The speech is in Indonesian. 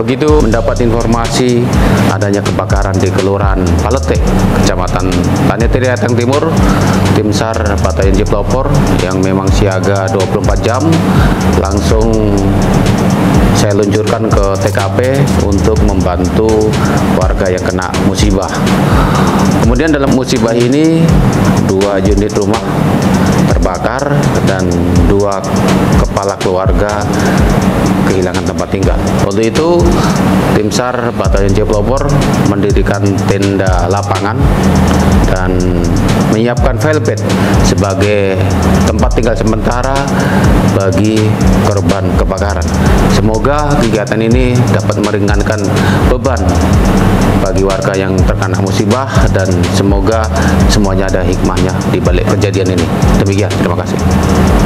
Begitu mendapat informasi adanya kebakaran di Kelurahan Palete, Kecamatan Tanetiri Atang Timur, tim SAR Batalion J Pelopor yang memang siaga 24 jam langsung saya luncurkan ke TKP untuk membantu warga yang kena musibah. Kemudian dalam musibah ini 2 unit rumah terbakar dan 2 kepala keluarga kehilangan tempat tinggal. Untuk itu tim SAR Batalion J Pelopor mendirikan tenda lapangan dan menyiapkan velvet sebagai tempat tinggal sementara bagi korban kebakaran. Semoga kegiatan ini dapat meringankan beban bagi warga yang terkena musibah dan semoga semuanya ada hikmahnya di balik kejadian ini. Demikian, terima kasih.